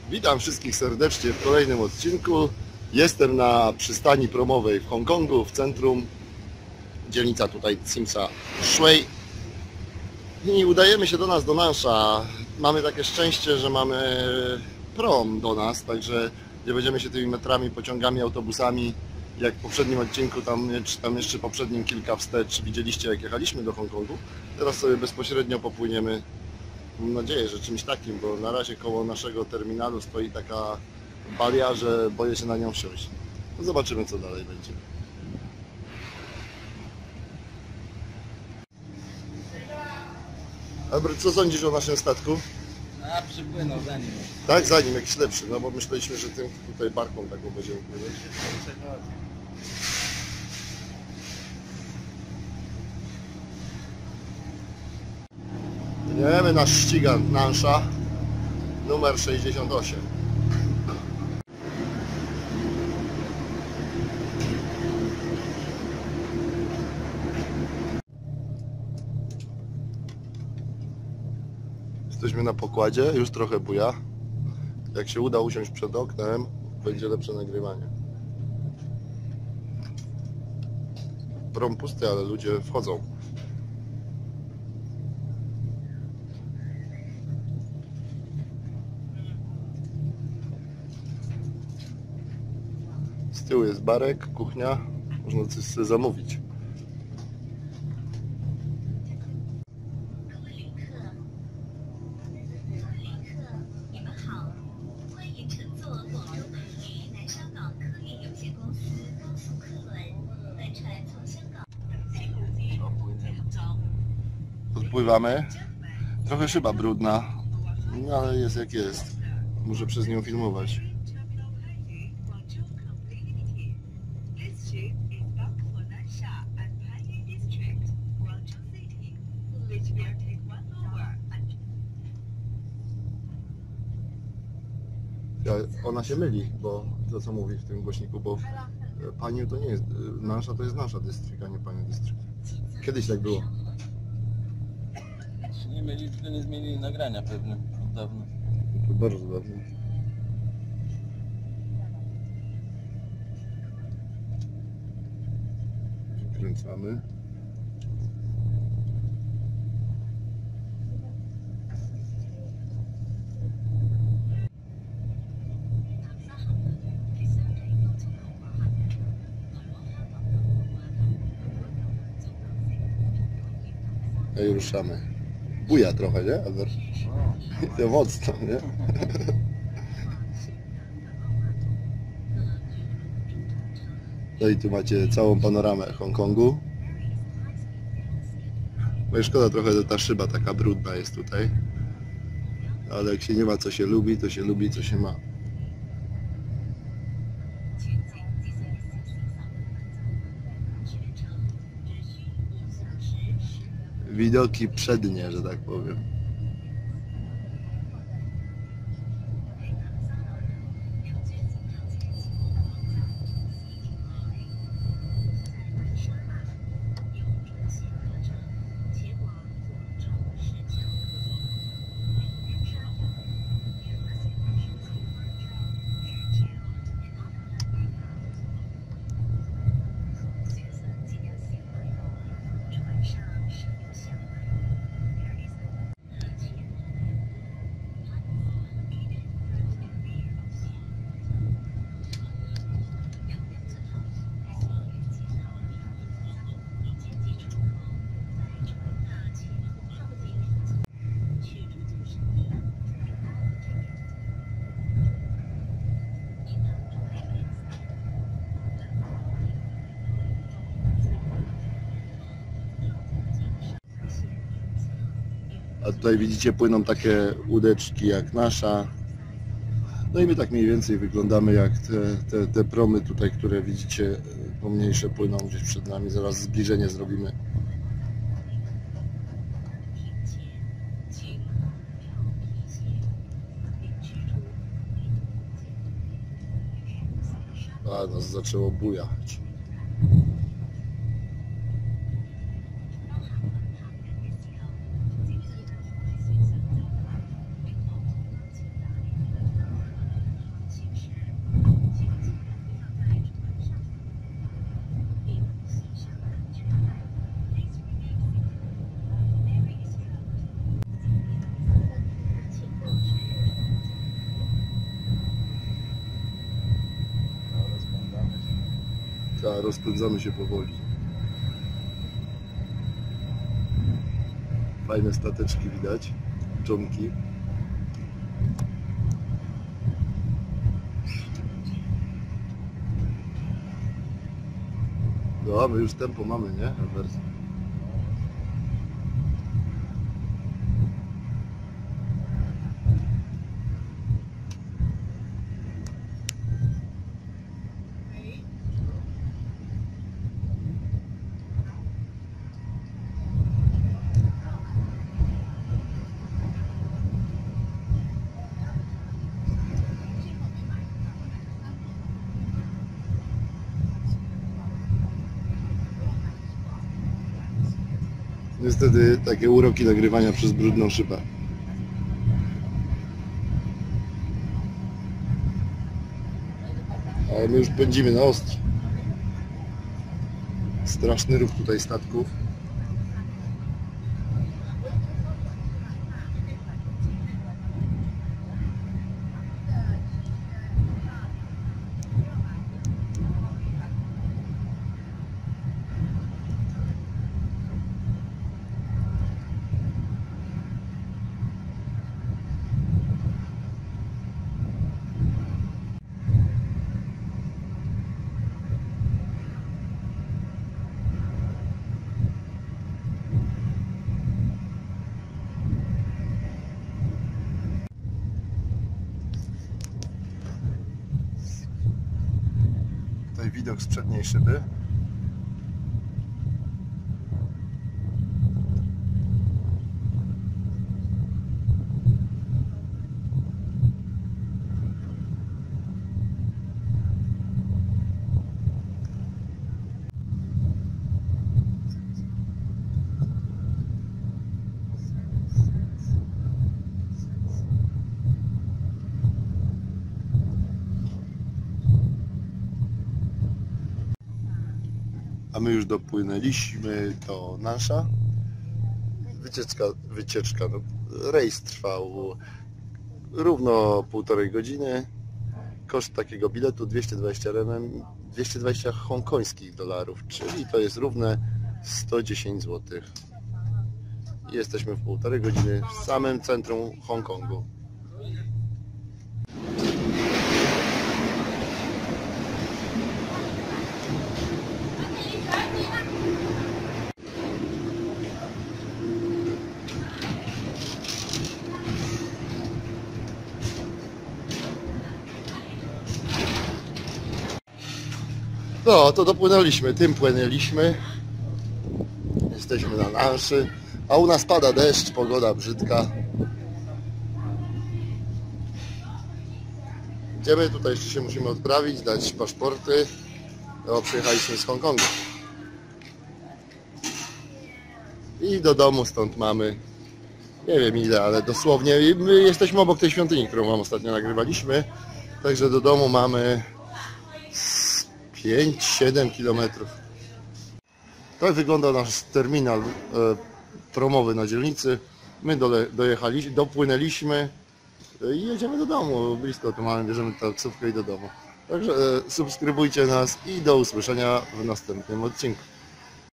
Witam wszystkich serdecznie w kolejnym odcinku. Jestem na przystani promowej w Hongkongu, w centrum. Dzielnica tutaj Tsim Sha Tsui. I udajemy się do Nansha. Mamy takie szczęście, że mamy prom do nas, także nie będziemy się tymi metrami, pociągami, autobusami, jak w poprzednim odcinku, tam jeszcze poprzednim kilka wstecz widzieliście, jak jechaliśmy do Hongkongu. Teraz sobie bezpośrednio popłyniemy. Mam nadzieję, że czymś takim, bo na razie koło naszego terminalu stoi taka balia, że boję się na nią wsiąść. No zobaczymy, co dalej będzie. Albert, co sądzisz o naszym statku? A, przypłynął za nim. Tak, za nim jakiś lepszy, no bo myśleliśmy, że tym tutaj barką taką będziemy płynąć. Wiemy nasz ścigant Nansha numer 68. Jesteśmy na pokładzie, już trochę buja. Jak się uda usiąść przed oknem, będzie lepsze nagrywanie. Prom pusty, ale ludzie wchodzą. Z tyłu jest barek, kuchnia, można coś sobie zamówić. Podpływamy. Trochę szyba brudna, no ale jest jak jest. Muszę przez nią filmować. Ona się myli, bo to co mówi w tym głośniku, bo Paniu to nie jest, Nansha to jest nasza dystrykt, a nie Paniu dystrykt. Kiedyś tak było. Nie mieli, wtedy nie zmienili nagrania pewnie od dawna. To bardzo dawno. Kręcamy. No i ruszamy. Buja trochę, nie? Albert? To mocno, nie? No i tu macie całą panoramę Hongkongu. No i szkoda trochę, że ta szyba taka brudna jest tutaj. Ale jak się nie ma co się lubi, to się lubi co się ma. Widoki przednie, że tak powiem. A tutaj widzicie, płyną takie łódeczki jak nasza. No i my tak mniej więcej wyglądamy jak te promy tutaj, które widzicie, pomniejsze płyną gdzieś przed nami. Zaraz zbliżenie zrobimy. A nas zaczęło bujać. Tak, rozpędzamy się powoli. Fajne stateczki widać, dżonki. No, my już tempo mamy, nie, Albert? Niestety takie uroki nagrywania przez brudną szybę. Ale my już pędzimy na ostro. Straszny ruch tutaj statków. Tutaj widok z przedniej szyby. A my już dopłynęliśmy do Nasza. Wycieczka, no, rejs trwał równo 1,5 godziny. Koszt takiego biletu 220 RMB, 220 hongkońskich dolarów, czyli to jest równe 110 zł. I jesteśmy w 1,5 godziny w samym centrum Hongkongu. No, to dopłynęliśmy, tym płynęliśmy. Jesteśmy na Nanszy, a u nas pada deszcz, pogoda brzydka. Idziemy, tutaj jeszcze się musimy odprawić, dać paszporty. No, przyjechaliśmy z Hongkongu. I do domu stąd mamy, nie wiem ile, ale dosłownie, my jesteśmy obok tej świątyni, którą wam ostatnio nagrywaliśmy. Także do domu mamy 5-7 km. Tak wygląda nasz terminal promowy na dzielnicy. My dopłynęliśmy i jedziemy do domu. Blisko tu mamy, bierzemy taksówkę i do domu. Także subskrybujcie nas i do usłyszenia w następnym odcinku.